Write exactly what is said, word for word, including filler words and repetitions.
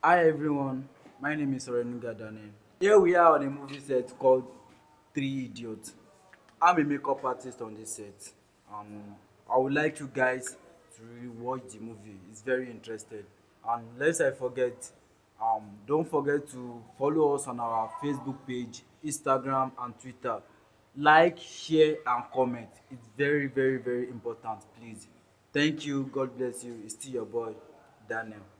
Hi everyone, my name is Orenuga Daniel. Here we are on a movie set called Three Idiots. I'm a makeup artist on this set. Um, I would like you guys to really watch the movie. It's very interesting. And lest I forget, um, don't forget to follow us on our Facebook page, Instagram, and Twitter. Like, share, and comment. It's very, very, very important. Please. Thank you. God bless you. It's still your boy, Daniel.